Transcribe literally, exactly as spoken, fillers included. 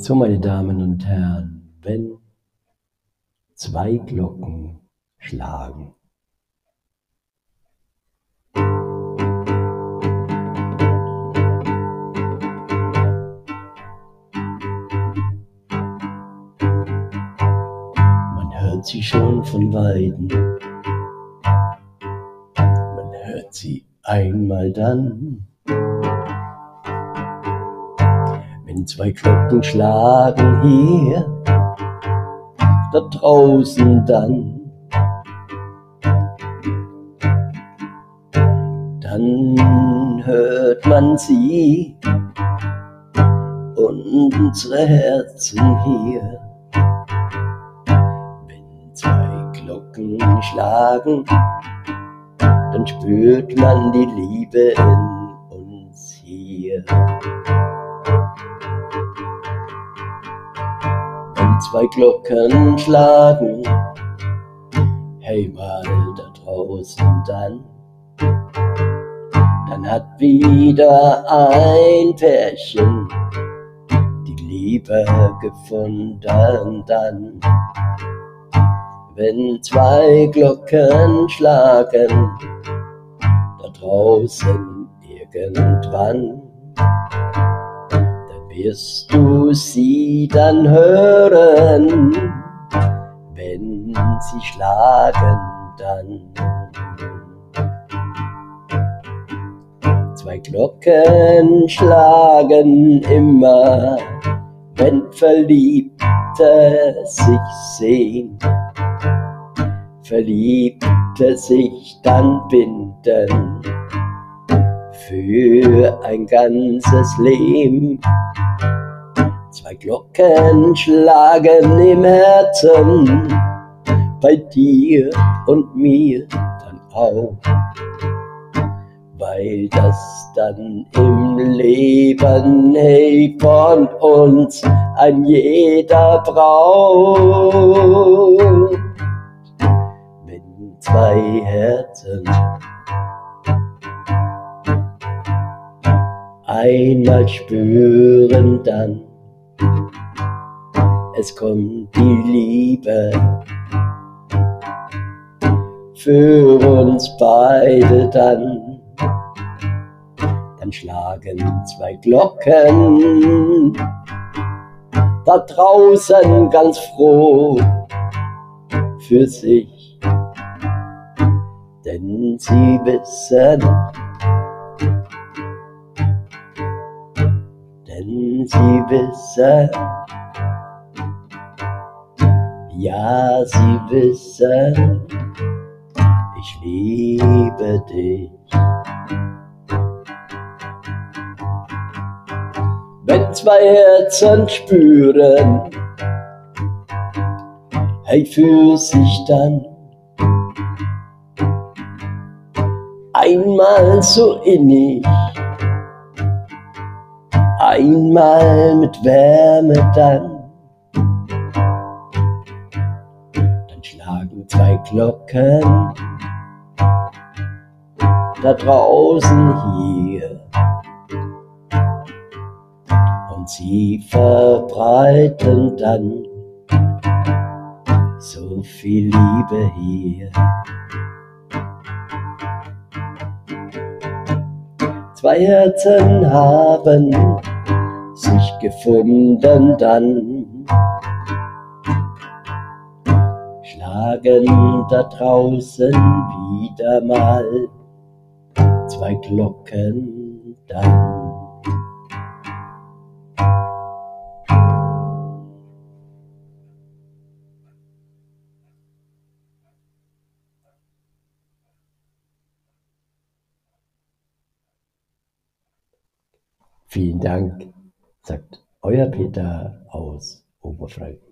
So, meine Damen und Herren, wenn zwei Glocken schlagen, man hört sie schon von Weitem, man hört sie einmal dann, wenn zwei Glocken schlagen hier, da draußen dann, dann hört man sie und unsere Herzen hier. Wenn zwei Glocken schlagen, dann spürt man die Liebe in uns hier. Wenn zwei Glocken schlagen, hey mal da draußen dann, dann hat wieder ein Pärchen die Liebe gefunden dann. Wenn zwei Glocken schlagen, da draußen irgendwann, dann wirst du sie dann hören, wenn sie schlagen dann. Zwei Glocken schlagen immer, wenn Verliebte sich sehen, Verliebte sich dann binden für ein ganzes Leben. Zwei Glocken schlagen im Herzen, bei dir und mir dann auch, weil das dann im Leben, hey, von uns ein jeder braucht. Wenn zwei Herzen einmal spüren dann, es kommt die Liebe für uns beide dann, dann schlagen zwei Glocken da draußen ganz froh für sich, denn sie wissen, denn sie wissen, ja, sie wissen, ich liebe dich. Wenn zwei Herzen spüren, hey, für sich dann, einmal so innig, einmal mit Wärme dann, dann schlagen zwei Glocken da draußen hier und sie verbreiten dann so viel Liebe hier. Zwei Herzen haben sich gefunden dann, schlagen da draußen wieder mal zwei Glocken dann. Vielen Dank, sagt euer Peter aus Oberfranken.